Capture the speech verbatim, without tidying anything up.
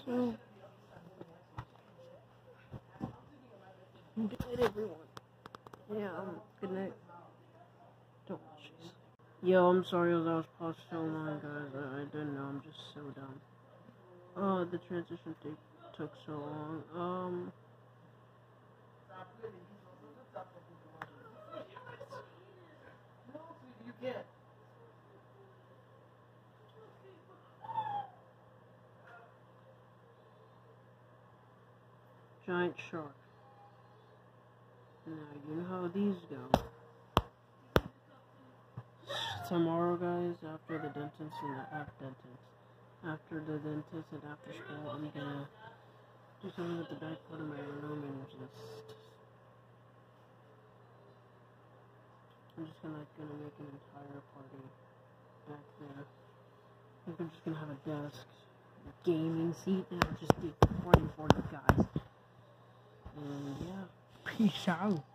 So, good night, everyone. Yeah, um, good night. Don't watch this. Yo, I'm sorry that was paused so long, guys. I, I didn't know. I'm just so dumb. Oh, the transition take, took so long. Um. Giant shark. Now, you know how these go. Tomorrow, guys, after the dentist and the after dentist, after the dentist and after school, I'm gonna do something at the back part of my room and just, I'm just gonna gonna make an entire party back there. I think I'm just gonna have a desk, a gaming seat, and I'll just be playing for you guys. And yeah, peace out.